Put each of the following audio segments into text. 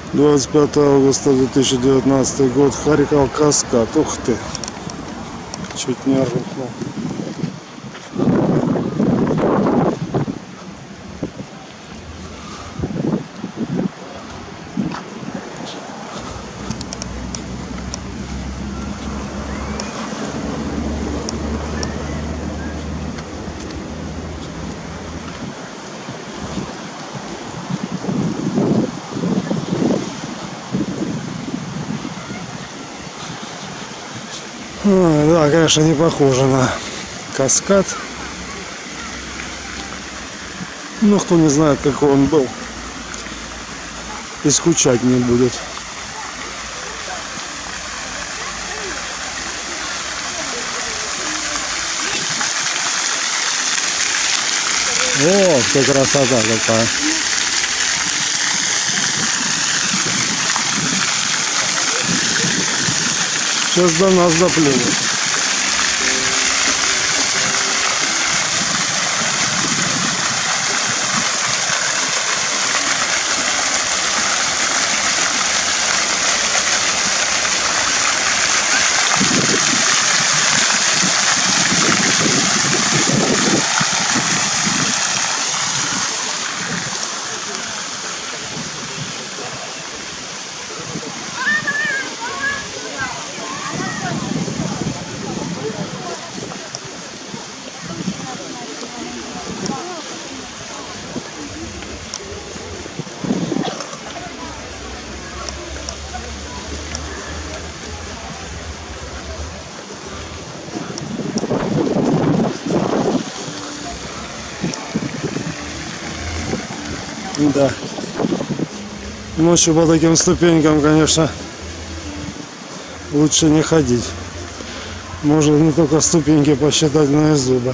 25 августа 2019 год. Харьков, Каскад. Ух ты. Чуть не рухнул. Да, конечно, не похоже на Каскад. Но кто не знает, какой он был, и скучать не будет. О, что красота какая. Сейчас до нас доплывет. Да. Ночью по таким ступенькам, конечно, лучше не ходить. Можно не только ступеньки посчитать, но и зубы.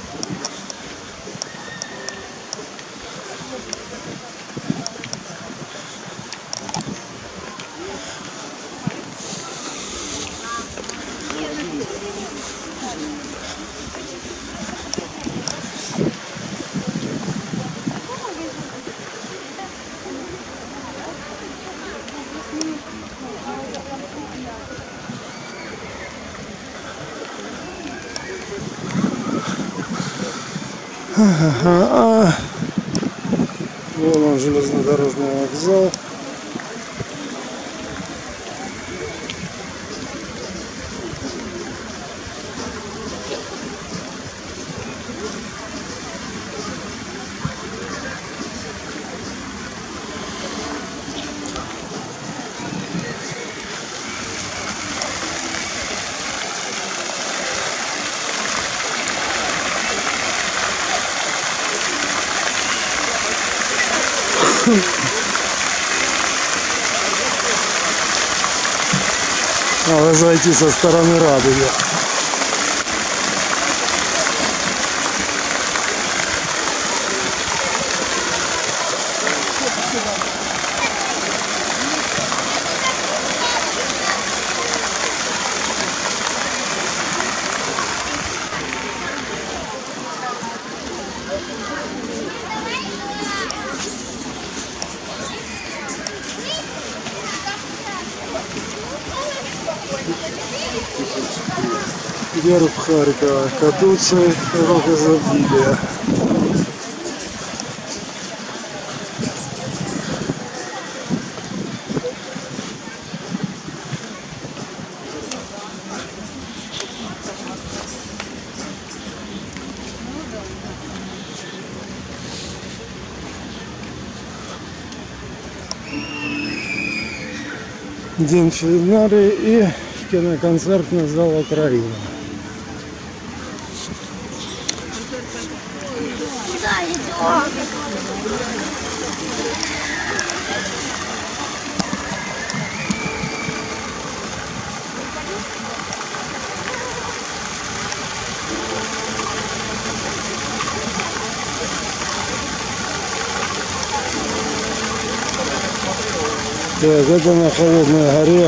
Вон он, железнодорожный вокзал. Надо зайти со стороны Радуги. Герб Харькова, кадуций, рог изобилия. День финале и киноконцертный зал Украины. Куда идем? Так, это на Холодной горе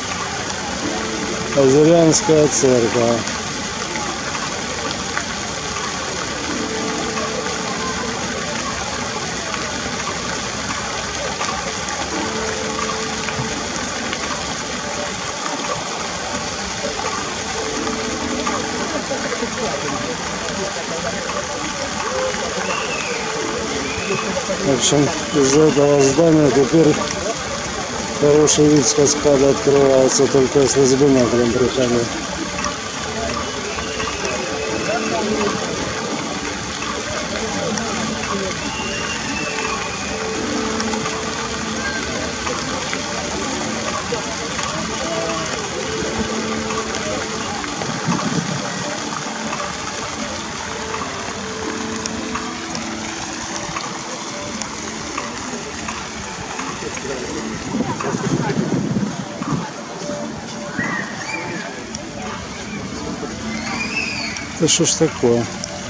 Азарянская церковь. В общем, из этого здания теперь хороший вид с каскада открывается, только если с биноклем приходить. Это что ж такое?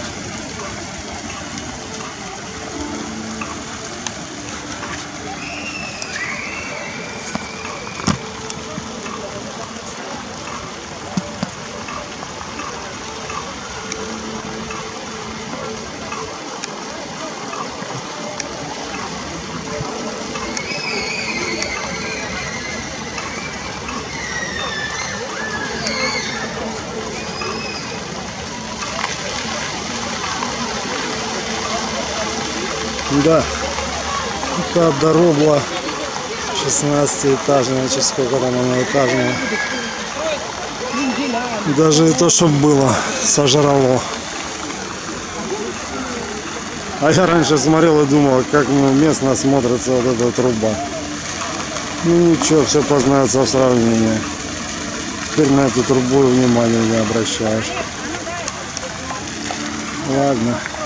Да, это дорога 16-этажная, сколько там она этажная. Даже и то, что было, сожрало. А я раньше смотрел и думал, как местно смотрится вот эта труба. Ну ничего, все познается в сравнении. Теперь на эту трубу внимания не обращаешь. Ладно.